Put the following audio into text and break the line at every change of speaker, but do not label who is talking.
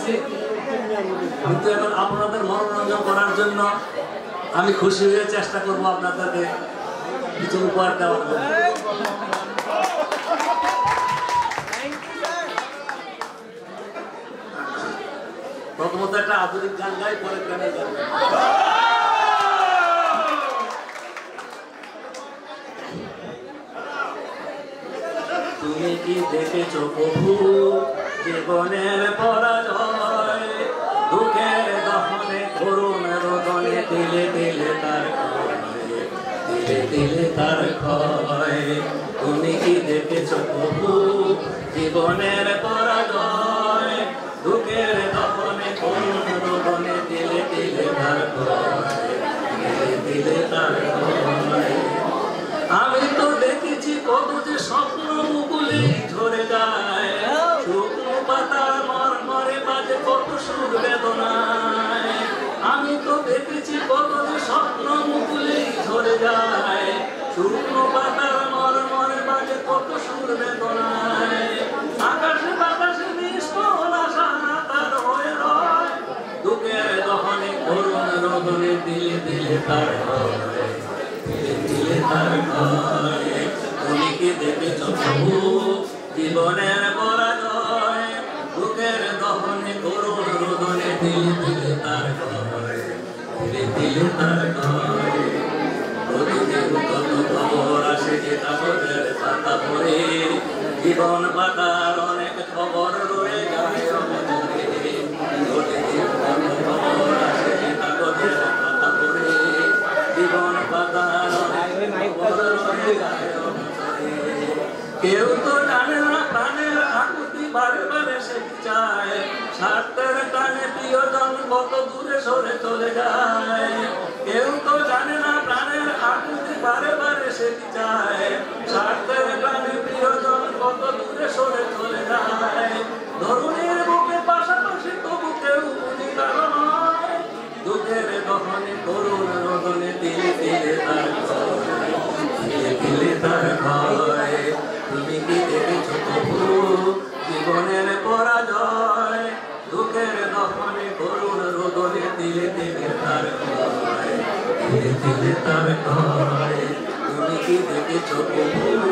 করছি, কিন্তু এখন আপনাদের মনোরঞ্জন করার জন্য আমি খুশি হয়ে চেষ্টা করবো আপনাদেরকে কিছু উপহার দেওয়ার জন্য। প্রথমত একটা আধুনিক গান গাই, পরে গানে গান। তুমি কি দেখেছো প্রভু জীবনের পরাজয়, দুঃখের দহনে করুণ রোদনে দিলে দিলে তার দিলে দিলে তার ক্ষয়। তুমি কি দেখেছো প্রভু জীবনের পরাজয়, দুঃখের দহনে করুণ রোদনে দিলে দিলে তার ক্ষয়, দিলে দিলে তার ক্ষয়। আমি তো দেখেছি কত যে স্বপ্ন মুকুলে ঝরে যায়, শুকনো পাতার মরমরে বাজে কত সুর বেদনায়। আমি তো দেখেছি কত যে স্বপ্ন মুকুলে ঝরে যায়, শুকনো পাতার মরমরে বাজে কত সুর বেদনায়। আকাশে বাতাসে নিষ্ফল আশা তার হয়ে রয়, দুঃখের দহনে করুণ রোদনে দিলে দিলে তার হয়, দিলে তার হয়। তুমি কি দেখেছো প্রভু জীবনের পরাজয়, দুঃখের দহনে করুণ রোদনে দিলে দিলে তার হয়, দিলে দিলে তার হয়। প্রতিদিন কত খবর আসে যে কাগজের পাতা পড়ে, জীবন পাতার অনেক খবর রয়ে যায় অমরে। প্রতিদিন কত খবর আসে যে কাগজের পাতা পড়ে, জীবন পাতার অনেক খবর রয়ে যায় অমরে। কেউ তো জানে না প্রাণের আকুতি বারে বারে সে চায়, স্বার্থের টানে প্রিয়জন কত দূরে সরে চলে যায়। কেউ তো জানে না প্রাণের আকুতি বারে বারে সে চায়, স্বার্থের টানে প্রিয়জন কত দূরে সরে চলে যায়। ধরুণীর বুকে পাশাপাশি তবু কেউ বুঝি কারো নয়, দুঃখের দহনে করুণ রোদনে দিলে দিলে তার হয়, দিলে দিলে তার হয়। তুমি কি দেখেছো প্রভু জীবনের পরাজয়, দুঃখের দহনে করুণ রোদনে দিলে দিলে তার হয়, দিলে দিলে তার হয়। তুমি কি দেখেছো প্রভু